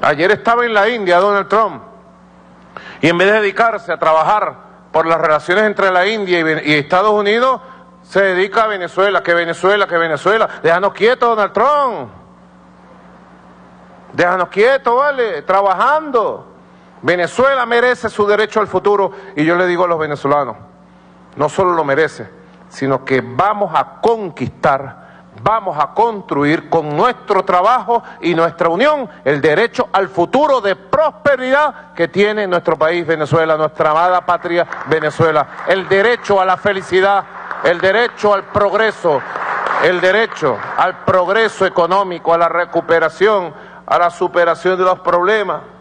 Ayer estaba en la India Donald Trump y en vez de dedicarse a trabajar por las relaciones entre la India y Estados Unidos, se dedica a Venezuela, que Venezuela, que Venezuela. Déjanos quietos, Donald Trump. Déjanos quietos, ¿vale? Trabajando. Venezuela merece su derecho al futuro y yo le digo a los venezolanos, no solo lo merece, sino que vamos a conquistar, vamos a construir con nuestro trabajo y nuestra unión el derecho al futuro de prosperidad que tiene nuestro país Venezuela, nuestra amada patria Venezuela, el derecho a la felicidad, el derecho al progreso económico, a la recuperación, a la superación de los problemas.